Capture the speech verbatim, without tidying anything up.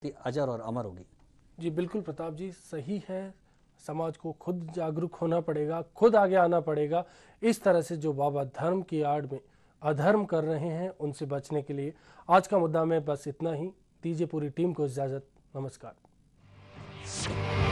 अजर और अमर होगी। जी बिल्कुल प्रताप जी, सही है। समाज को खुद जागरूक होना पड़ेगा, खुद आगे आना पड़ेगा। इस तरह से जो बाबा धर्म की आड़ में अधर्म कर रहे हैं उनसे बचने के लिए। आज का मुद्दा में बस इतना ही। दीजिए पूरी टीम को इजाज़त। नमस्कार।